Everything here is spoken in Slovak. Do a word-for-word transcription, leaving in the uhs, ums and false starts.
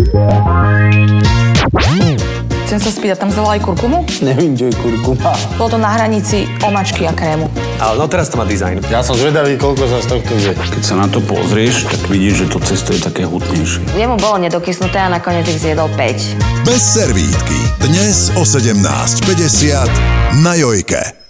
Chcem sa spýtať, tam vzala aj kurkumu? Nevím, čo je kurkuma. Bolo to na hranici omačky a krému. Ale no teraz to má dizajn. Ja som zvedavý, koľko sa z tohto vie. Keď sa na to pozrieš, tak vidíš, že to cesto je také hutnejšie. Jemu bolo nedokysnuté a nakoniec ich zjedol päť. Bez servítky. Dnes o sedemnásť päťdesiat na Jojke.